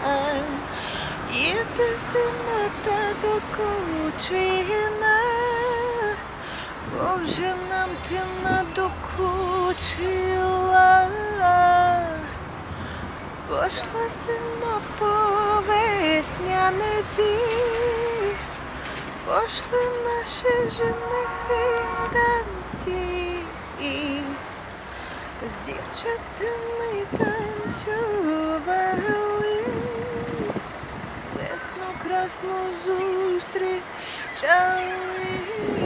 Їде зима та докучина, бо вже нам ти надокучила. Пошла зима по весняниці, пошли наші женихи в танці, з дівчатами танцювали, весну красну зустрічали.